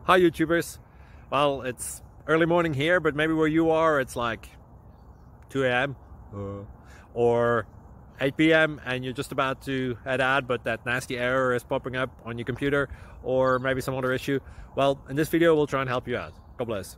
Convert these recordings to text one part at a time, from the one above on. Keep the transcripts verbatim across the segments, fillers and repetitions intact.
Hi YouTubers. Well, it's early morning here, but maybe where you are it's like two A M uh, or eight P M and you're just about to head out, but that nasty error is popping up on your computer, or maybe some other issue. Well, in this video we'll try and help you out. God bless.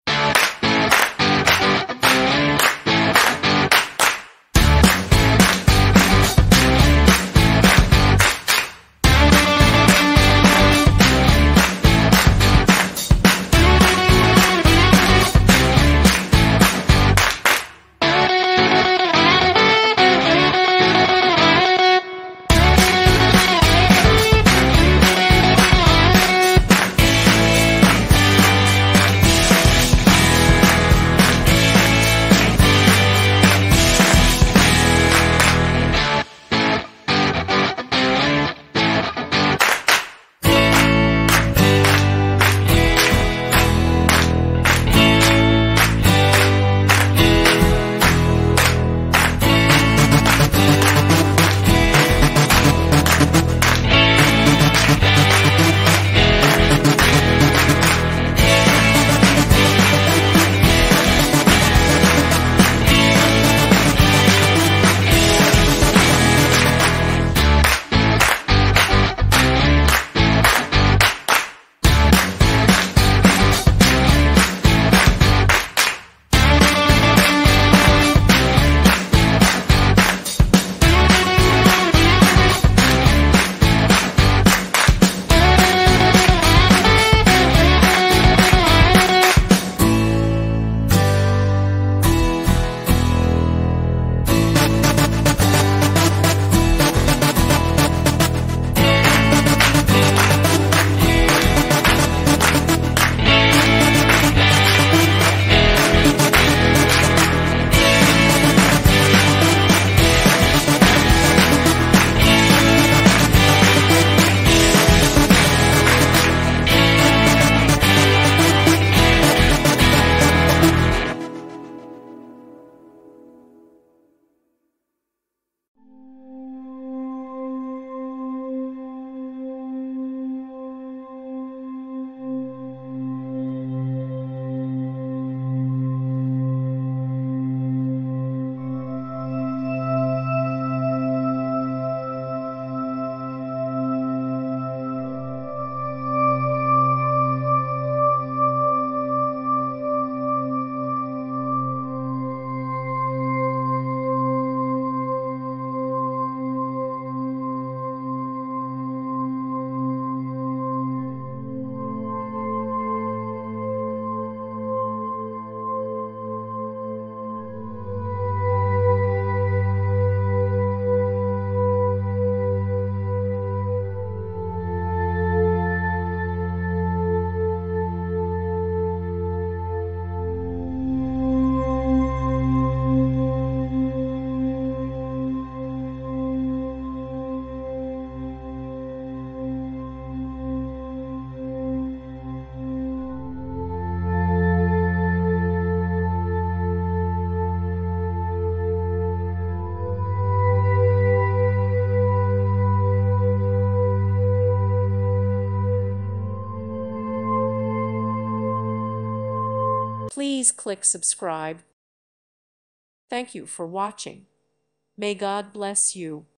Please click subscribe. Thank you for watching. May God bless you.